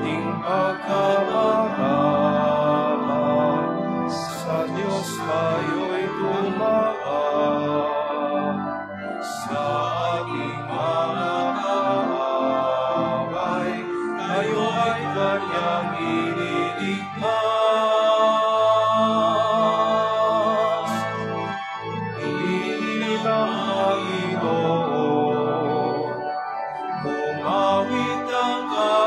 ating pagkamarama, sa Diyos tayo'y tumaan. Sa ating mga kaaway, tayo ay Kanyang ililigtas. Ilang Panginoon, umawit ang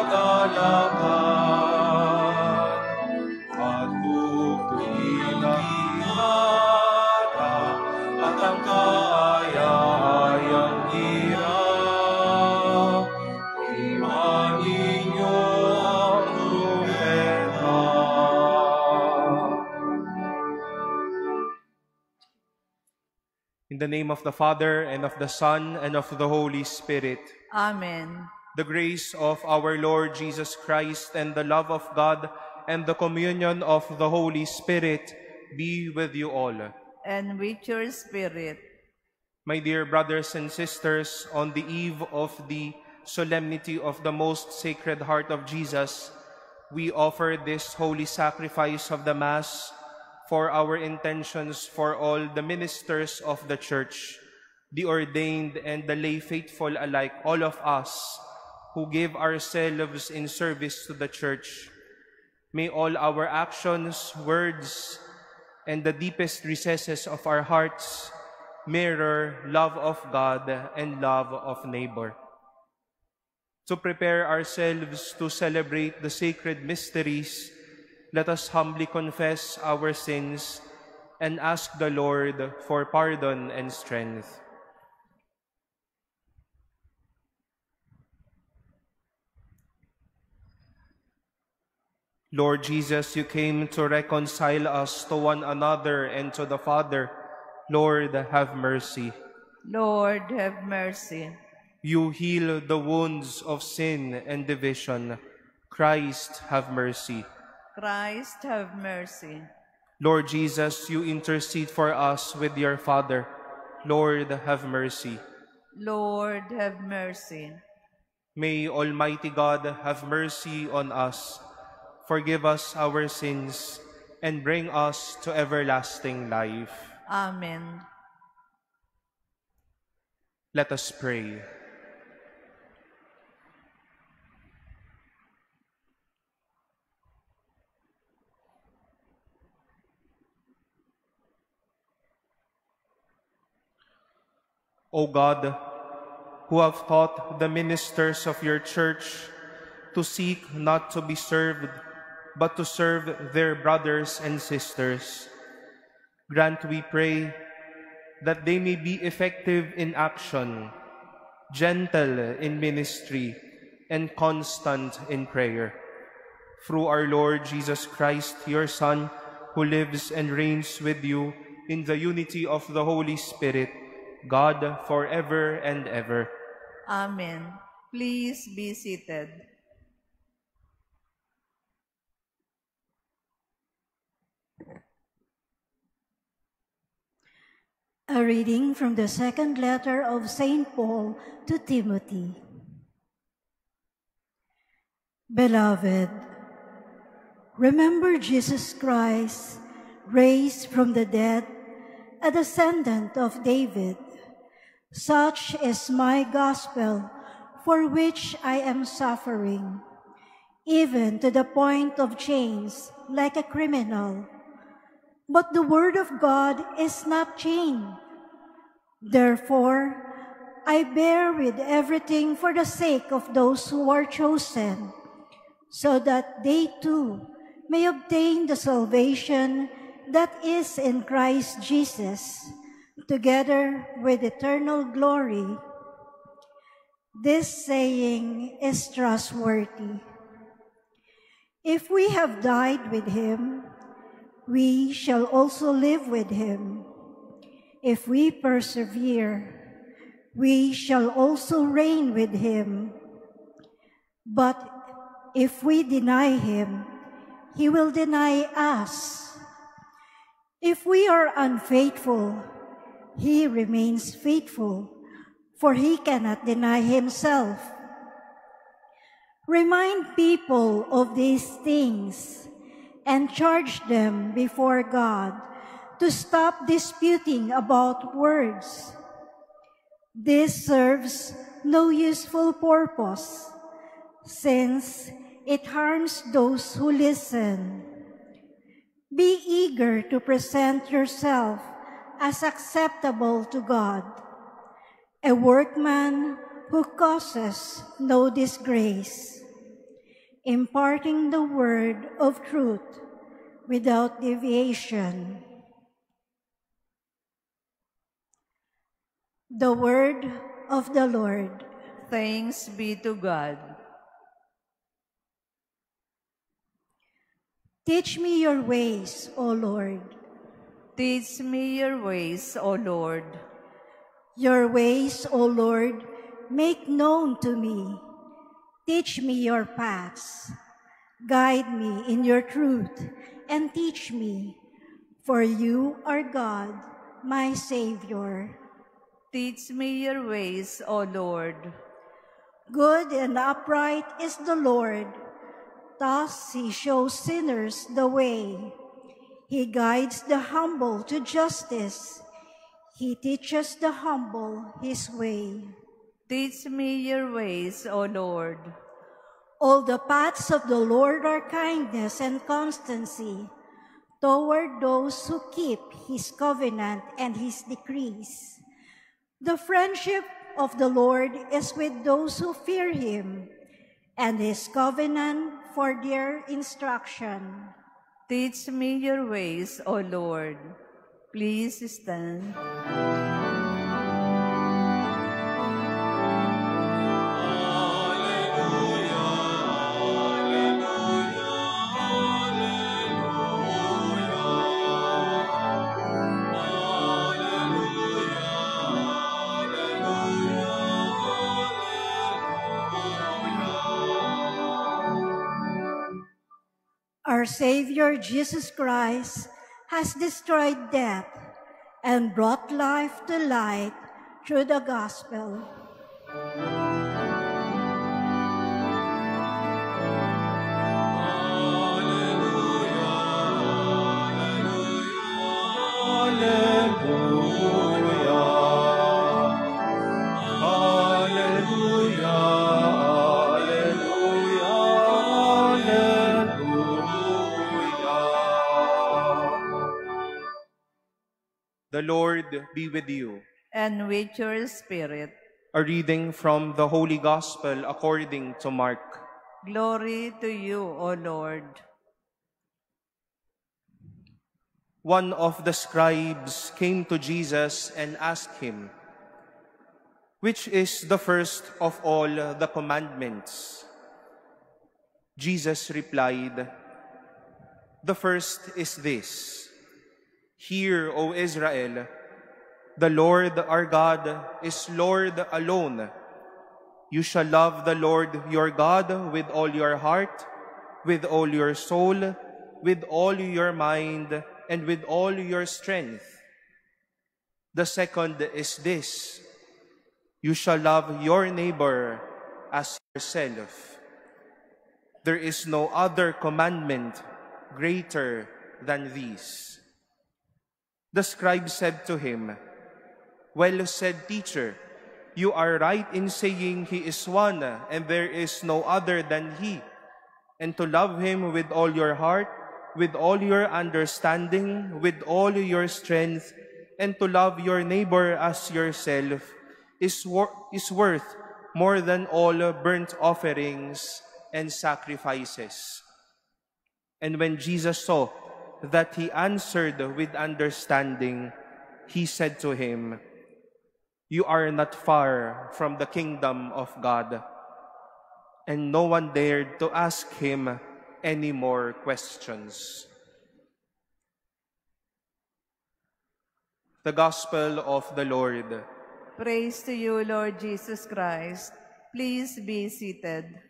kagalakan, at tukuyin ang himala, at ang kaaya-ayang hirap. Imanin niyo ang trumpeta. In the name of the Father, and of the Son, and of the Holy Spirit. Amen. The grace of our Lord Jesus Christ, and the love of God, and the communion of the Holy Spirit be with you all. And with your spirit. My dear brothers and sisters, on the eve of the solemnity of the most Sacred Heart of Jesus, we offer this holy sacrifice of the Mass for our intentions for all the ministers of the Church, the ordained and the lay faithful alike, all of us who give ourselves in service to the Church. May all our actions, words, and the deepest recesses of our hearts mirror love of God and love of neighbor. To prepare ourselves to celebrate the sacred mysteries, let us humbly confess our sins and ask the Lord for pardon and strength. Lord Jesus, you came to reconcile us to one another and to the Father. Lord, have mercy. Lord, have mercy. You heal the wounds of sin and division. Christ, have mercy. Christ, have mercy. Lord Jesus, you intercede for us with your Father. Lord, have mercy. Lord, have mercy. May Almighty God have mercy on us, forgive us our sins, and bring us to everlasting life. Amen. Let us pray. O God, who have taught the ministers of your Church to seek not to be served, but to serve their brothers and sisters, grant, we pray, that they may be effective in action, gentle in ministry, and constant in prayer. Through our Lord Jesus Christ, your Son, who lives and reigns with you in the unity of the Holy Spirit, God, forever and ever. Amen. Please be seated. A reading from the second letter of St. Paul to Timothy. Beloved, remember Jesus Christ, raised from the dead, a descendant of David. Such is my gospel, for which I am suffering, even to the point of chains, like a criminal. But the word of God is not chained. Therefore, I bear with everything for the sake of those who are chosen, so that they too may obtain the salvation that is in Christ Jesus, together with eternal glory. This saying is trustworthy. If we have died with him, we shall also live with him. If we persevere, we shall also reign with him. But if we deny him, he will deny us. If we are unfaithful, he remains faithful, for he cannot deny himself. Remind people of these things and charge them before God to stop disputing about words. This serves no useful purpose, since it harms those who listen. Be eager to present yourself as acceptable to God, a workman who causes no disgrace, imparting the word of truth without deviation. The word of the Lord. Thanks be to God. Teach me your ways, O Lord. Teach me your ways, O Lord. Your ways, O Lord, make known to me. Teach me your paths. Guide me in your truth and teach me, for you are God, my Savior. Teach me your ways, O Lord. Good and upright is the Lord. Thus he shows sinners the way. He guides the humble to justice. He teaches the humble his way. Teach me your ways, O Lord. All the paths of the Lord are kindness and constancy toward those who keep his covenant and his decrees. The friendship of the Lord is with those who fear him, and his covenant for their instruction. Teach me your ways, O Lord. Please stand. Our Savior Jesus Christ has destroyed death and brought life to light through the gospel. The Lord be with you. And with your spirit. A reading from the Holy Gospel according to Mark. Glory to you, O Lord. One of the scribes came to Jesus and asked him, "Which is the first of all the commandments?" Jesus replied, "The first is this: Hear, O Israel, the Lord our God is Lord alone. You shall love the Lord your God with all your heart, with all your soul, with all your mind, and with all your strength. The second is this: you shall love your neighbor as yourself. There is no other commandment greater than these." The scribe said to him, "Well said, teacher. You are right in saying he is one, and there is no other than he. And to love him with all your heart, with all your understanding, with all your strength, and to love your neighbor as yourself is worth more than all burnt offerings and sacrifices." And when Jesus saw that he answered with understanding, he said to him, "You are not far from the kingdom of God." And no one dared to ask him any more questions. The Gospel of the Lord. Praise to you, Lord Jesus Christ. Please be seated.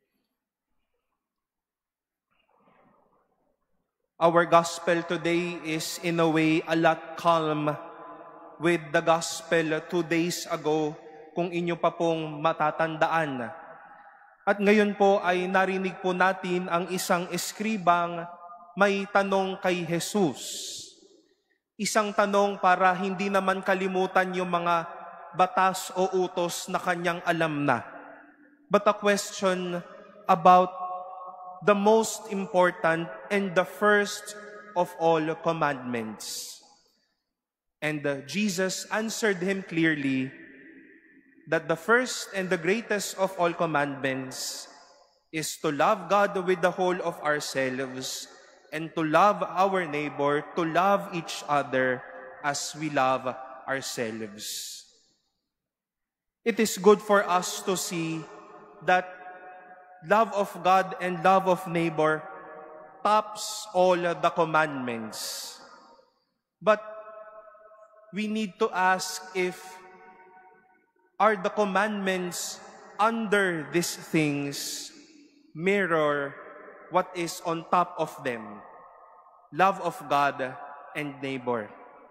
Our gospel today is in a way a lot calm with the gospel 2 days ago, kung inyo pa pong matatandaan. At ngayon po ay narinig po natin ang isang eskribang may tanong kay Jesus. Isang tanong para hindi naman kalimutan yung mga batas o utos na kanyang alam na. But a question about the most important and the first of all commandments. And Jesus answered him clearly that the first and the greatest of all commandments is to love God with the whole of ourselves and to love our neighbor, to love each other as we love ourselves. It is good for us to see that love of God and love of neighbor tops all the commandments. But we need to ask if are the commandments under these things mirror what is on top of them, love of God and neighbor.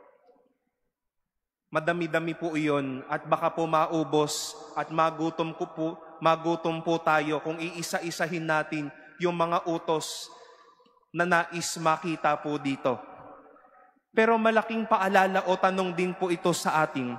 Madami-dami po iyon at baka po maubos at magutom po tayo kung iisa-isahin natin yung mga utos na nais makita po dito. Pero malaking paalala o tanong din po ito sa atin,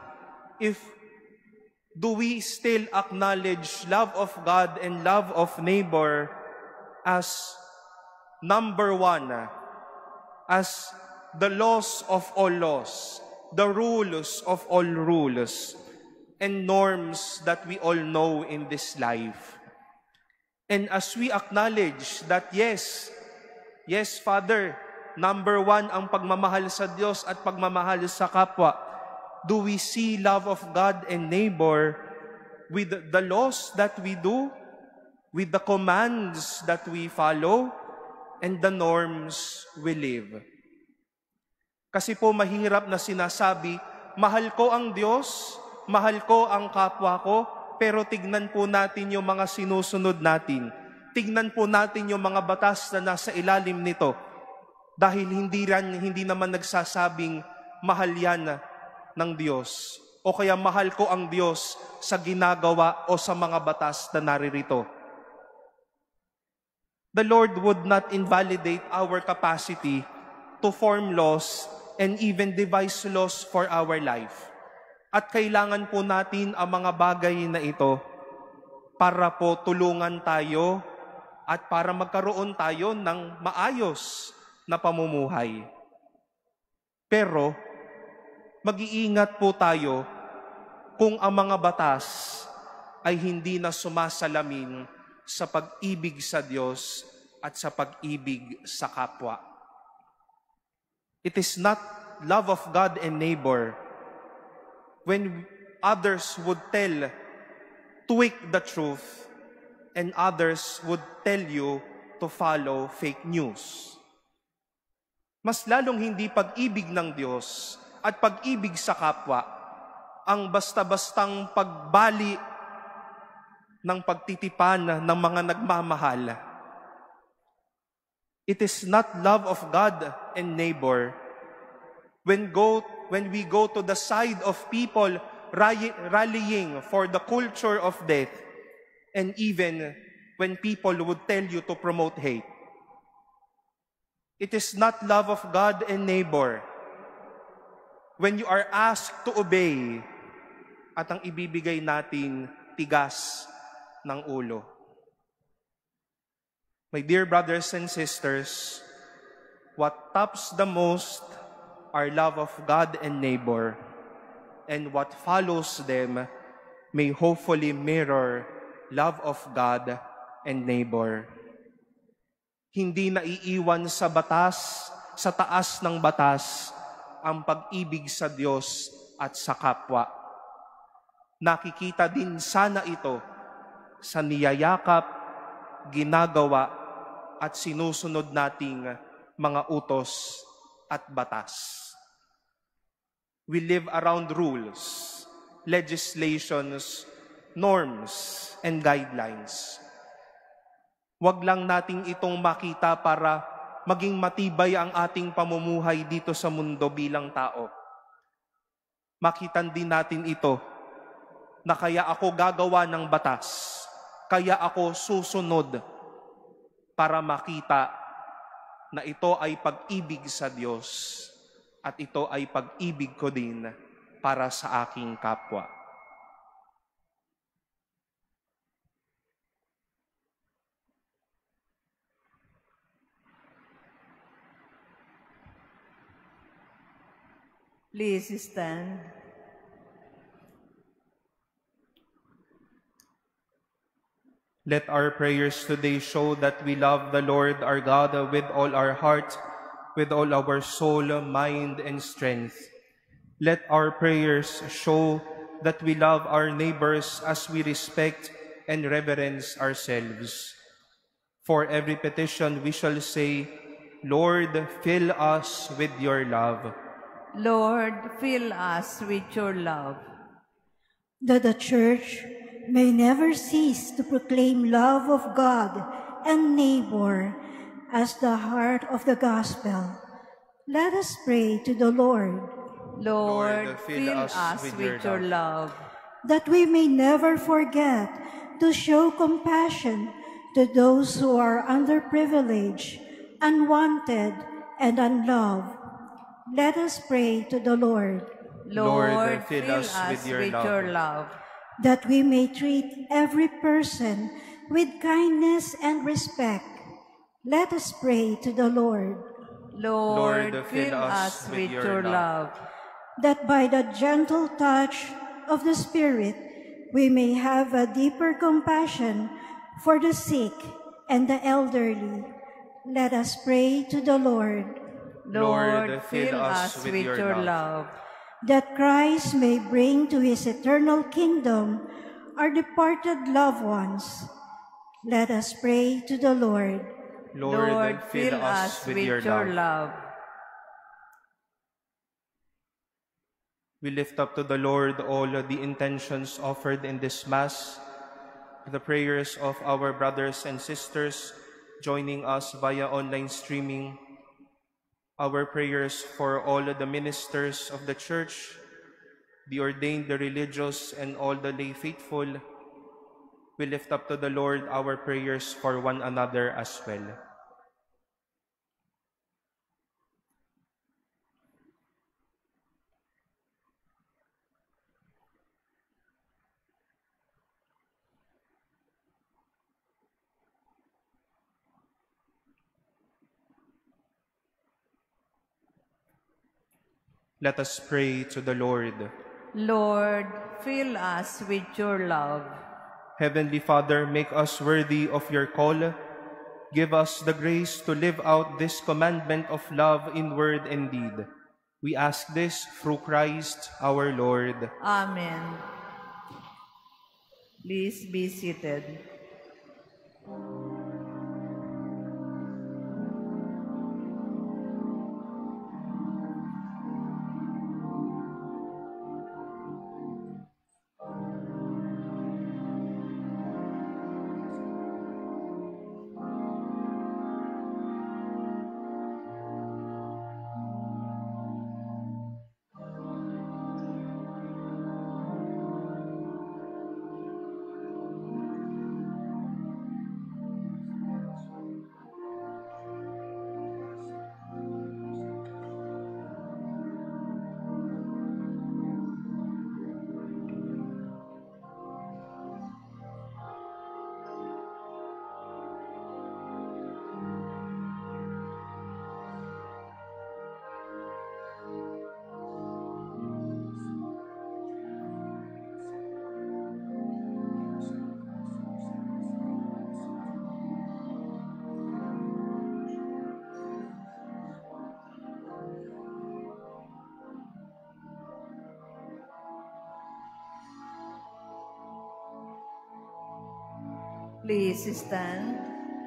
do we still acknowledge love of God and love of neighbor as number one, as the laws of all laws, the rules of all rules, and norms that we all know in this life? And as we acknowledge that yes, Father, number one ang pagmamahal sa Diyos at pagmamahal sa kapwa, do we see love of God and neighbor with the laws that we do, with the commands that we follow, and the norms we live? Kasi po mahirap na sinasabi, mahal ko ang Diyos, mahal ko ang kapwa ko, pero tignan po natin yung mga sinusunod natin. Tignan po natin yung mga batas na nasa ilalim nito. Dahil hindi naman nagsasabing mahal yan ng Diyos, o kaya mahal ko ang Diyos sa ginagawa o sa mga batas na naririto. The Lord would not invalidate our capacity to form laws and even devise laws for our life. At kailangan po natin ang mga bagay na ito para po tulungan tayo at para magkaroon tayo ng maayos na pamumuhay. Pero mag-iingat po tayo kung ang mga batas ay hindi na sumasalamin sa pag-ibig sa Diyos at sa pag-ibig sa kapwa. It is not love of God and neighbor when others would tweak the truth and others would tell you to follow fake news. Mas lalong hindi pag-ibig ng Diyos at pag-ibig sa kapwa ang basta-bastang pagbali ng pagtitipan ng mga nagmamahal. It is not love of God and neighbor when we go to the side of people rallying for the culture of death, and even when people would tell you to promote hate. It is not love of God and neighbor when you are asked to obey at ang ibibigay natin tigas ng ulo. My dear brothers and sisters, what tops the most are love of God and neighbor, and what follows them may hopefully mirror love of God and neighbor. Hindi na iiwan sa batas, sa taas ng batas, ang pag-ibig sa Diyos at sa kapwa. Nakikita din sana ito sa niyayakap, ginagawa, at sinusunod nating mga utos at batas. We live around rules, legislations, norms, and guidelines. Huwag lang nating itong makita para maging matibay ang ating pamumuhay dito sa mundo bilang tao. Makitan din natin ito na kaya ako gagawa ng batas kaya ako susunod para makita na ito ay pag-ibig sa Diyos at ito ay pag-ibig ko din para sa aking kapwa. Please stand. Let our prayers today show that we love the Lord our God with all our heart, with all our soul, mind, and strength. Let our prayers show that we love our neighbors as we respect and reverence ourselves. For every petition we shall say, Lord, fill us with your love. Lord, fill us with your love. That the Church may never cease to proclaim love of God and neighbor as the heart of the gospel. Let us pray to the Lord. Lord, fill us with your love. That we may never forget to show compassion to those who are underprivileged, unwanted, and unloved. Let us pray to the Lord. Lord, fill us with your love. That we may treat every person with kindness and respect. Let us pray to the Lord. Lord, fill us with your love. That by the gentle touch of the Spirit, we may have a deeper compassion for the sick and the elderly. Let us pray to the Lord. Lord, fill us with your love. That Christ may bring to his eternal kingdom our departed loved ones. Let us pray to the Lord. Lord, fill us with your love. We lift up to the Lord all the intentions offered in this Mass, the prayers of our brothers and sisters joining us via online streaming, our prayers for all the ministers of the Church, the ordained, the religious, and all the lay faithful. We lift up to the Lord our prayers for one another as well. Let us pray to the Lord. Lord, fill us with your love. Heavenly Father, make us worthy of your call. Give us the grace to live out this commandment of love in word and deed. We ask this through Christ our Lord. Amen. Please be seated. Please stand.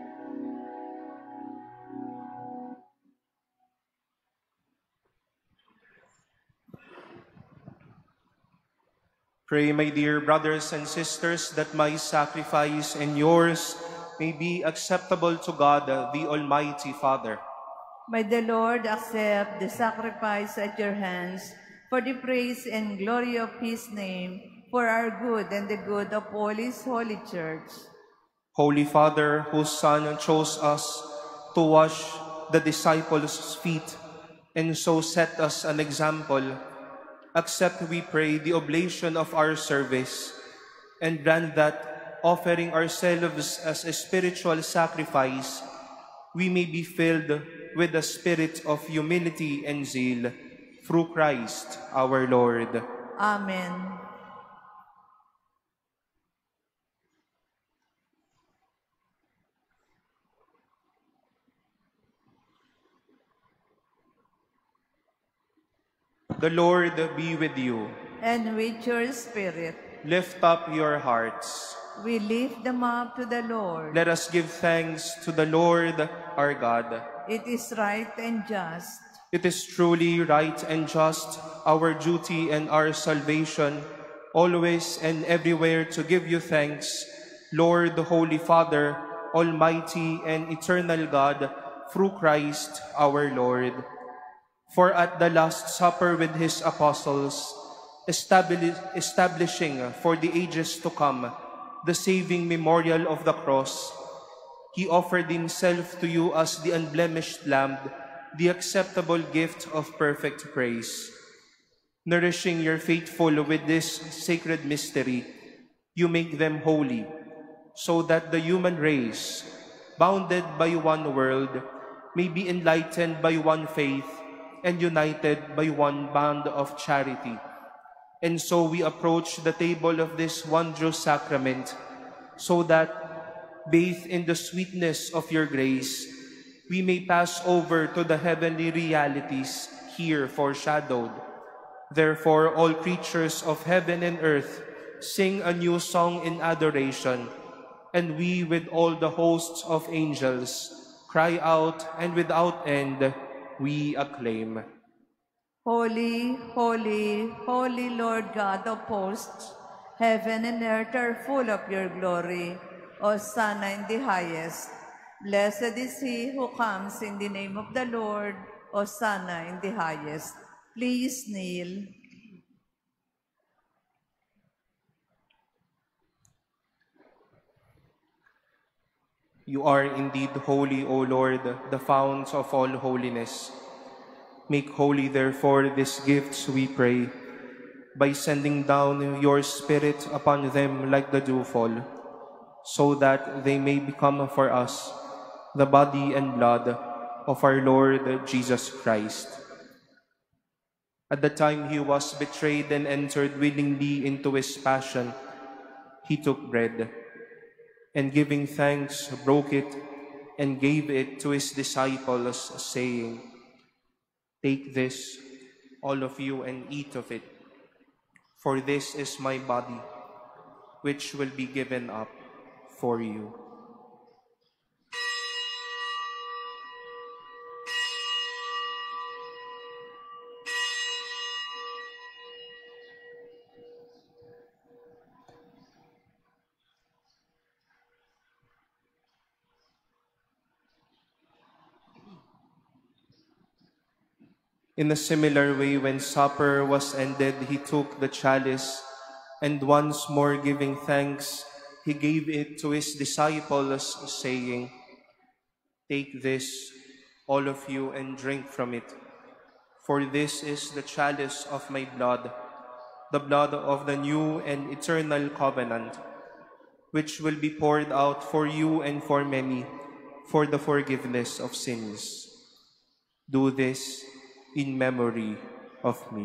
Pray, my dear brothers and sisters, that my sacrifice and yours may be acceptable to God, the Almighty Father. May the Lord accept the sacrifice at your hands for the praise and glory of His name, for our good and the good of all His holy Church. Holy Father, whose Son chose us to wash the disciples' feet and so set us an example, accept, we pray, the oblation of our service, and grant that, offering ourselves as a spiritual sacrifice, we may be filled with the spirit of humility and zeal, through Christ our Lord. Amen. The Lord be with you. And with your spirit, Lift up your hearts. we lift them up to the Lord. Let us give thanks to the Lord our God. It is right and just. It is truly right and just, our duty and our salvation, always and everywhere to give you thanks, Lord, Holy Father, Almighty and eternal God, through Christ our Lord. For at the Last Supper with his apostles, establishing for the ages to come the saving memorial of the cross, he offered himself to you as the unblemished Lamb, the acceptable gift of perfect praise. Nourishing your faithful with this sacred mystery, you make them holy, so that the human race, bounded by one world, may be enlightened by one faith and united by one bond of charity. And so we approach the table of this wondrous sacrament, so that, bathed in the sweetness of your grace, we may pass over to the heavenly realities here foreshadowed. Therefore, all creatures of heaven and earth sing a new song in adoration, and we, with all the hosts of angels, cry out, and without end we acclaim. Holy, holy, holy Lord God of hosts, heaven and earth are full of your glory. Hosanna in the highest. Blessed is he who comes in the name of the Lord. Hosanna in the highest. Please kneel. You are indeed holy, O Lord, the fount of all holiness. Make holy, therefore, these gifts, we pray, by sending down your Spirit upon them like the dewfall, so that they may become for us the body and blood of our Lord Jesus Christ. At the time he was betrayed and entered willingly into his passion, he took bread, and giving thanks, broke it, and gave it to his disciples, saying, "Take this, all of you, and eat of it, for this is my body, which will be given up for you." In a similar way, when supper was ended, he took the chalice, and once more giving thanks, he gave it to his disciples, saying, "Take this, all of you, and drink from it, for this is the chalice of my blood, the blood of the new and eternal covenant, which will be poured out for you and for many, for the forgiveness of sins. Do this in memory of me."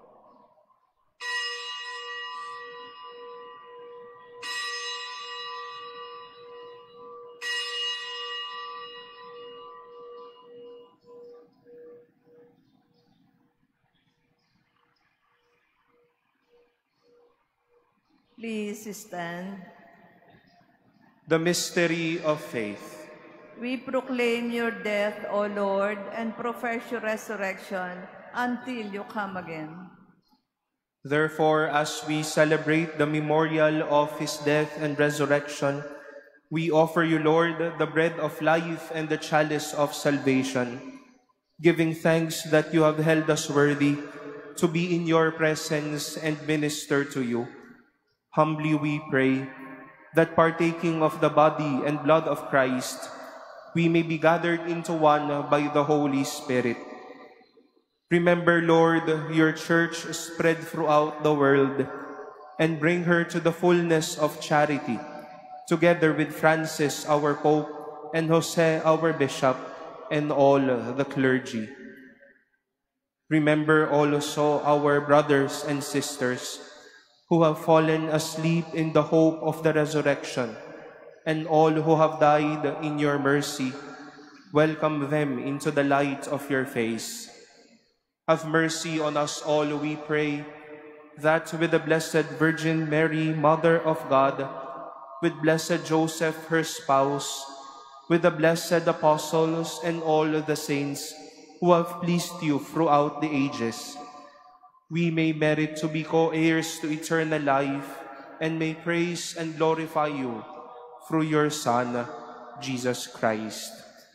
Please stand. The mystery of faith. We proclaim your death, O Lord, and profess your resurrection until you come again. Therefore, as we celebrate the memorial of his death and resurrection, we offer you, Lord, the bread of life and the chalice of salvation, giving thanks that you have held us worthy to be in your presence and minister to you. Humbly we pray that partaking of the body and blood of Christ, we may be gathered into one by the Holy Spirit. Remember, Lord, your church spread throughout the world, and bring her to the fullness of charity, together with Francis, our Pope, and Jose, our Bishop, and all the clergy. Remember also our brothers and sisters who have fallen asleep in the hope of the resurrection, and all who have died in your mercy. Welcome them into the light of your face. Have mercy on us all, we pray, that with the Blessed Virgin Mary, Mother of God, with Blessed Joseph, her spouse, with the blessed apostles and all the saints who have pleased you throughout the ages, we may merit to be co-heirs to eternal life and may praise and glorify you through your Son, Jesus Christ.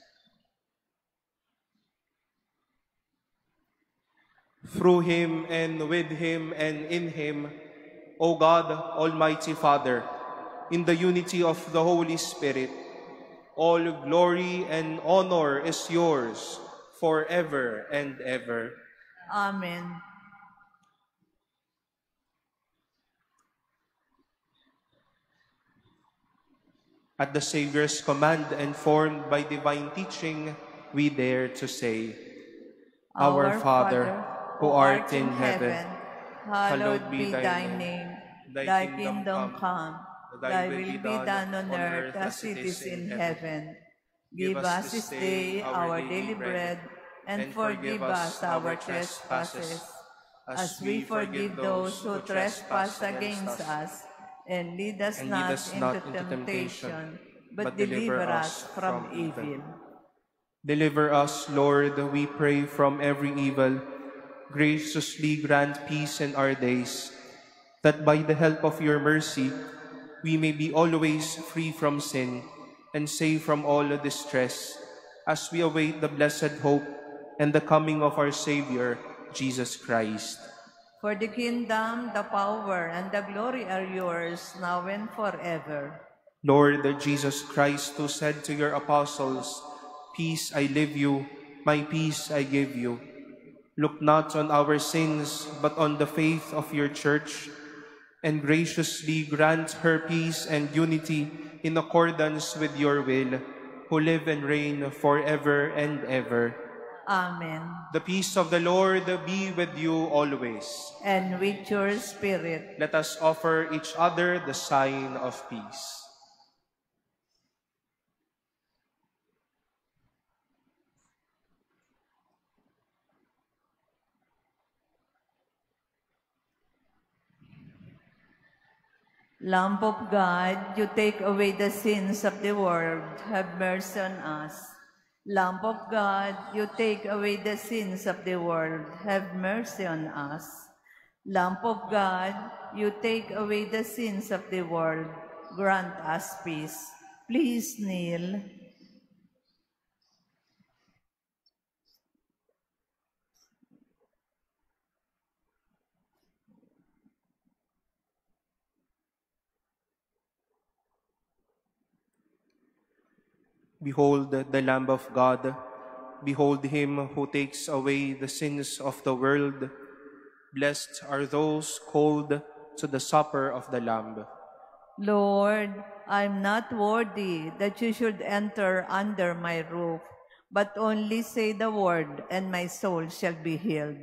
Through him and with him and in him, O God, Almighty Father, in the unity of the Holy Spirit, all glory and honor is yours forever and ever. Amen. At the Savior's command and formed by divine teaching, we dare to say, Our Father, who art in heaven, hallowed be thy name. Thy kingdom come, thy will be done on earth as it is in heaven. Give us this day our daily bread, and forgive us our trespasses, as we forgive those who trespass against us. And lead us not into temptation, but deliver us from evil. Deliver us, Lord, we pray, from every evil. Graciously grant peace in our days, that by the help of your mercy, we may be always free from sin and safe from all distress, as we await the blessed hope and the coming of our Savior, Jesus Christ. For the kingdom, the power, and the glory are yours, now and forever. Lord Jesus Christ, who said to your apostles, Peace I leave you, my peace I give you. Look not on our sins, but on the faith of your church, and graciously grant her peace and unity in accordance with your will, who live and reign forever and ever. Amen. The peace of the Lord be with you always. And with your spirit. Let us offer each other the sign of peace. Lamb of God, you take away the sins of the world, have mercy on us. Lamb of God, you take away the sins of the world, have mercy on us. Lamb of God, you take away the sins of the world, grant us peace. Please kneel. Behold the Lamb of God. Behold him who takes away the sins of the world. Blessed are those called to the supper of the Lamb. Lord, I am not worthy that you should enter under my roof, but only say the word, and my soul shall be healed.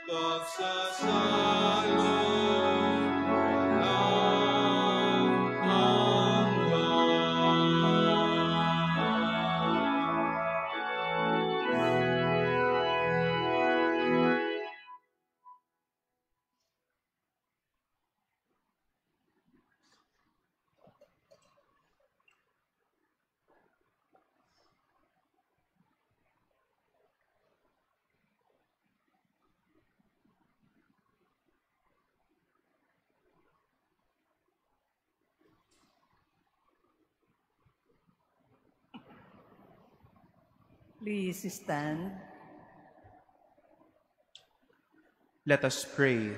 Please stand. Let us pray.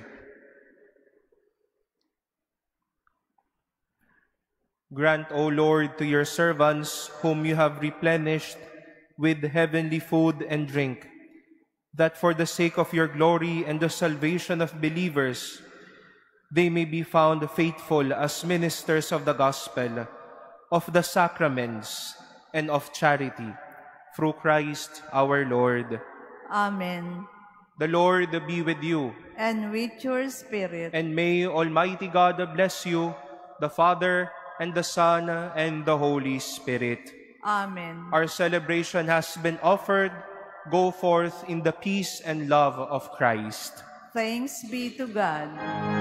Grant, O Lord, to your servants whom you have replenished with heavenly food and drink, that for the sake of your glory and the salvation of believers, they may be found faithful as ministers of the gospel, of the sacraments, and of charity, through Christ our Lord. Amen. The Lord be with you, And with your spirit. and may Almighty God bless you, the Father, and the Son, and the Holy Spirit. Amen. Our celebration has been offered. Go forth in the peace and love of Christ. Thanks be to God.